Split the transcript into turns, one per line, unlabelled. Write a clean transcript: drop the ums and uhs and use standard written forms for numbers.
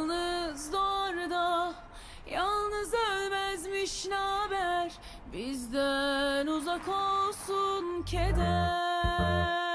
Yalnız orada, yalnız ölmezmiş naber, bizden uzak olsun keder.